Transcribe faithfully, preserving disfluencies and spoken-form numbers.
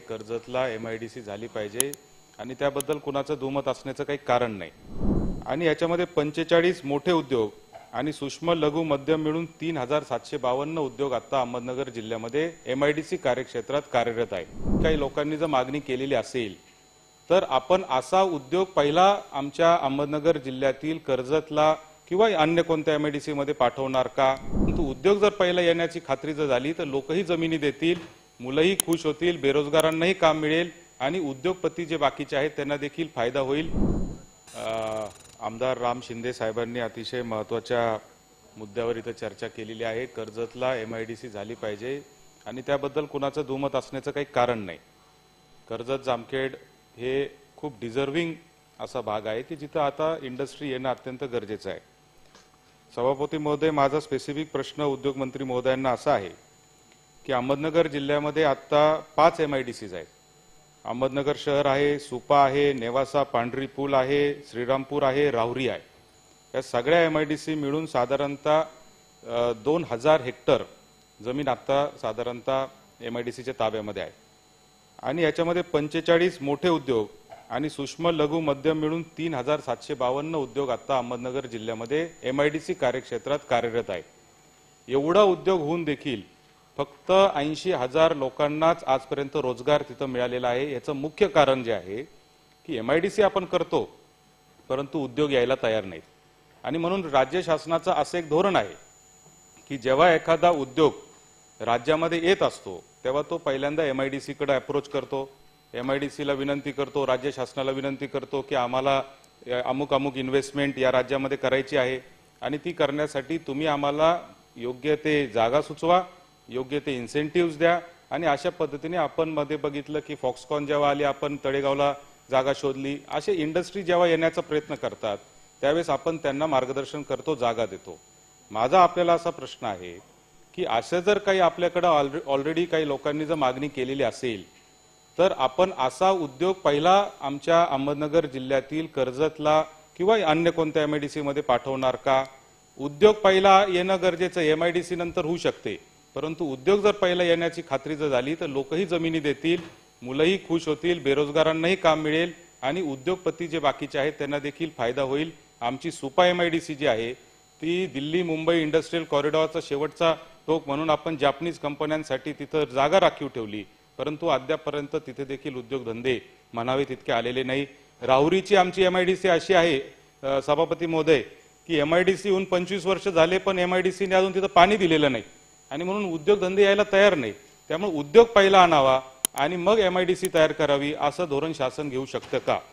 कर्जतला MIDC झाली पाहिजे आणि त्याबद्दल कुणाचं दुमत असण्याचं काही कारण नाही। आणि याच्यामध्ये पंचेचाळीस मोठे उद्योग आणि सूक्ष्म लघु मध्यम मिळून तीन हजार सातशे बावन्न उद्योग आता अहमदनगर जिल्ह्यामध्ये एमआयडीसी कार्यक्षेत्रात कार्यरत आहे। काही लोकांनी जर मागणी केलेली असेल तर आपण असा उद्योग पहिला आमच्या अहमदनगर जिल्ह्यातील कर्जतला किंवा अन्य कोणत्या एमआयडीसी मध्ये पाठवणार का? परंतु उद्योग जर पहिला येण्याची खात्री जर झाली तर लोकही जमिनी देतील, मुलंही खुश होतील, बेरोजगारांनाही काम मिळेल आणि उद्योगपती जे बाकीचे आहेत त्यांना देखील फायदा होईल। आमदार राम शिंदे साहेबांनी अतिशय महत्त्वाच्या मुद्द्यावर इथे चर्चा केलेली आहे। कर्जतला एमआयडीसी झाली पाहिजे आणि त्याबद्दल कुणाचं दुमत असण्याचं काही कारण नाही। कर्जत जामखेड हे खूप डिझर्विंग असा भाग आहे की जिथे आता इंडस्ट्री येणं अत्यंत गरजेचं आहे। सभापती महोदय, माझा स्पेसिफिक प्रश्न उद्योग मंत्री महोदयांना असा आहे की अहमदनगर जिल्ह्यामध्ये आता पाच एमआयडीसीज आहेत। अहमदनगर शहर आहे, सुपा आहे, नेवासा पांढरी पूल आहे, श्रीरामपूर आहे, राहुरी आहे। या सगळ्या एमआयडीसी मिळून साधारणतः दोन हजार हेक्टर जमीन आता साधारणतः एमआयडीसीच्या ताब्यामध्ये आहे। आणि याच्यामध्ये पंचेचाळीस मोठे उद्योग आणि सूक्ष्म लघु मध्यम मिळून तीन हजार सातशे बावन्न उद्योग आता अहमदनगर जिल्ह्यामध्ये एमआयडीसी कार्यक्षेत्रात कार्यरत आहे। एवढा उद्योग होऊन देखील फक्त ऐंशी हजार लोकांनाच आजपर्यंत रोजगार तिथं मिळालेला आहे। याचं मुख्य कारण जे आहे की एमआयडीसी आपण करतो परंतु उद्योग यायला तयार नाहीत। आणि म्हणून राज्य शासनाचं असं एक धोरण आहे की जेव्हा एखादा उद्योग राज्यामध्ये येत असतो तेव्हा तो पहिल्यांदा एमआयडीसी कडे अप्रोच करतो, एमआयडीसी ला विनंती करतो, राज्य शासनाला विनंती करतो की आम्हाला अमुक अमुक इन्व्हेस्टमेंट या राज्यामध्ये करायची आहे आणि ती करण्यासाठी तुम्ही आम्हाला योग्य ते जागा सुचवा, योग्य ते इन्सेंटिव्हज द्या। आणि अशा पद्धतीने आपण मध्ये बघितलं की फॉक्सकॉन जेव्हा आली, आपण तळेगावला जागा शोधली। असे इंडस्ट्री जेव्हा येण्याचा प्रयत्न करतात त्यावेळेस आपण त्यांना मार्गदर्शन करतो, जागा देतो। माझा आपल्याला असा प्रश्न आहे की असं जर काही आपल्याकडे ऑलरेडी काही लोकांनी जर मागणी केलेली असेल तर आपण असा उद्योग पहिला आमच्या अहमदनगर जिल्ह्यातील कर्जतला किंवा अन्य कोणत्या एमआयडीसी मध्ये पाठवणार का? उद्योग पहिला येणं गरजेचं, एमआयडीसी नंतर होऊ शकते, परंतु उद्योग जर पहिला येण्याची खात्री जर झाली तर लोकही जमिनी देतील, मुलंही खुश होतील, बेरोजगारांनाही काम मिळेल आणि उद्योगपती जे बाकीचे आहेत त्यांना देखील फायदा होईल। आमची सुपा एमआयडीसी जी आहे ती दिल्ली मुंबई इंडस्ट्रियल कॉरिडॉरचा शेवटचा टोक म्हणून आपण जापानीज कंपन्यांसाठी तिथं जागा राखीव ठेवली, परंतु अद्यापपर्यंत तिथे देखील उद्योगधंदे म्हणावे तितके आलेले नाही। राहुरीची आमची एमआयडीसी अशी आहे सभापती महोदय की एमआयडीसी होऊन पंचवीस वर्ष झाले पण एमआयडीसीने अजून तिथं पाणी दिलेलं नाही आणि म्हणून उद्योगधंदे यायला तयार नाही। त्यामुळे उद्योग पहिला आणावा आणि मग एमआयडीसी तयार करावी असं धोरण शासन घेऊ शकतं का?